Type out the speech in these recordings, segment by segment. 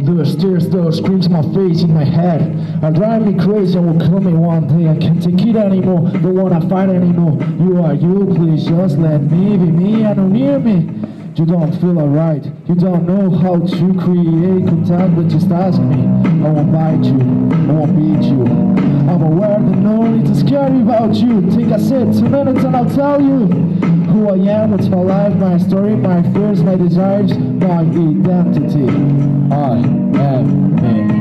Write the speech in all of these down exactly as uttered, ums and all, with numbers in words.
The stairs, the screams my face in my head are driving me crazy and will kill me one day. I can't take it anymore, don't wanna fight anymore. You are you, please just let me be me and don't near me. You don't feel alright, you don't know how to create contact, but just ask me. I won't bite you, I won't beat you. I'm aware that no need to scare me about you. Take a sit, two minutes and I'll tell you who I am, what's my life, my story, my fears, my desires, my identity. I am me.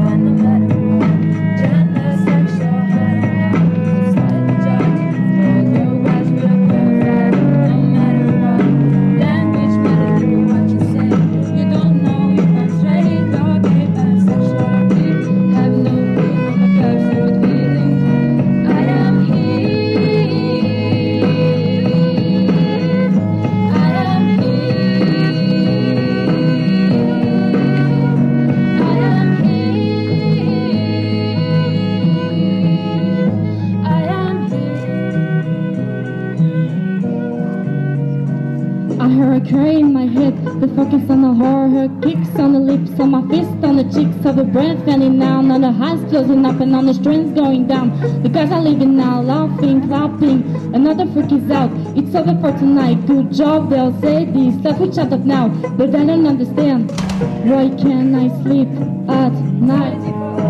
In my head, the focus on the horror, her kicks on the lips, on my fist on the cheeks of her breath, fanning down on the eyes closing up and on the strings going down. The guys are leaving now, laughing, clapping. Another freak is out. It's over for tonight. Good job, they'll say this. Let's switch out of now, but I don't understand. Why can't I sleep at night?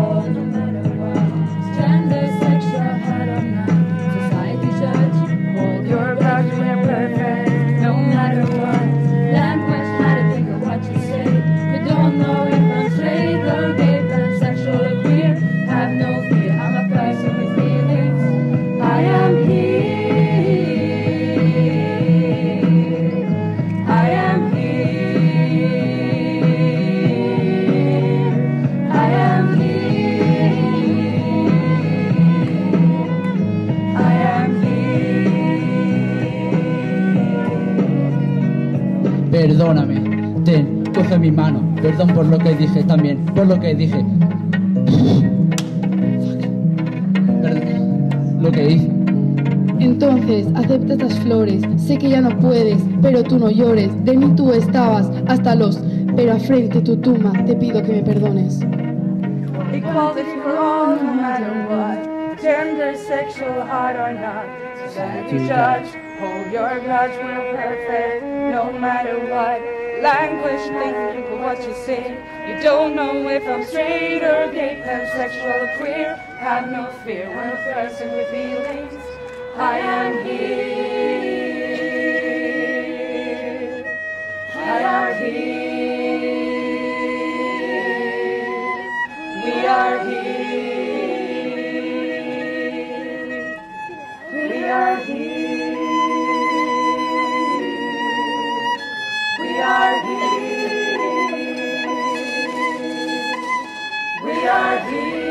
Perdóname, ten, coge mi mano, perdón por lo que dije también, por lo que dije. Perdón, lo que dije. Entonces, acepta estas flores, sé que ya no puedes, pero tú no llores, de mí tú estabas, hasta los, pero al frente tu tumba, te pido que me perdones. Equality for all, no matter what, gender, sexual, hot or not, society judge, hold your grudge, we're perfect, no matter what, language, think of what you say, you don't know if I'm straight or gay, pansexual or queer, have no fear, we're a person with feelings, I am here, I am here, we are here, we are here, we are here, we are here.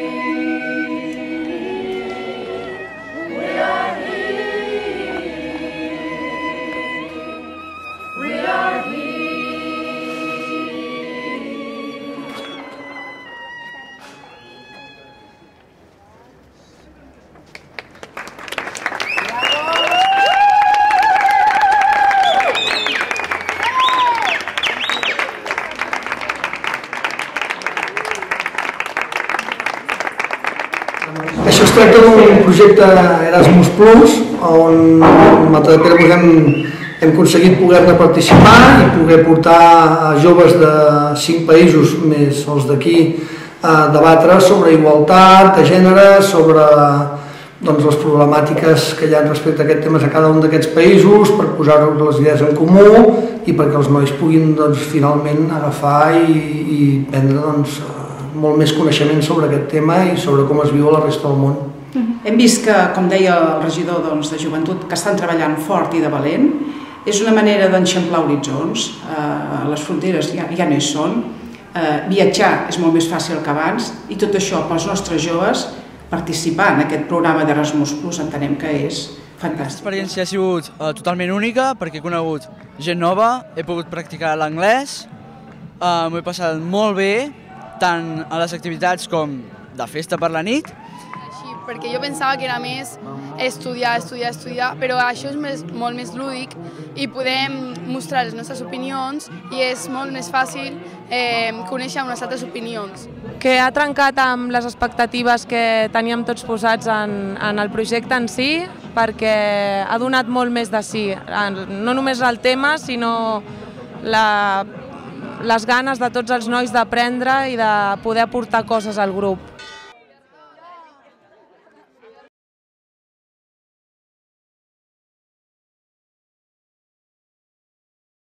Això es tracta d'un projecte Erasmus Plus, on Matadepera hem, hem aconseguit poder-ne participar i poder portar joves de cinc països, més els d'aquí, a debatre sobre igualtat de gènere, sobre doncs, les problemàtiques que hi ha respecte a aquests temes a cada un d'aquests països, per posar les idees en comú i perquè els nois puguin doncs, finalment agafar i, i prendre doncs, molt més coneixement sobre aquest tema i sobre com es viu a la resta del món. Hem vist que, com deia el regidor doncs, de joventut, que estan treballant fort i de valent. És una manera d'enxamplar horitzons, eh, les fronteres ja, ja no hi són, eh, viatjar és molt més fàcil que abans i tot això pels nostres joves participar en aquest programa d'Erasmus Plus entenem que és fantàstic. L'experiència ha sigut eh, totalment única perquè he conegut gent nova, he pogut practicar l'anglès, eh, m'ho he passat molt bé, tant a les activitats com de festa per la nit. Així, perquè jo pensava que era més estudiar, estudiar, estudiar, però això és més, molt més lúdic i podem mostrar les nostres opinions i és molt més fàcil eh, conèixer unes altres opinions. Que ha trencat amb les expectatives que teníem tots posats en, en el projecte en si, perquè ha donat molt més de si, no només el tema, sinó la, les ganes de tots els nois d'aprendre i de poder aportar coses al grup.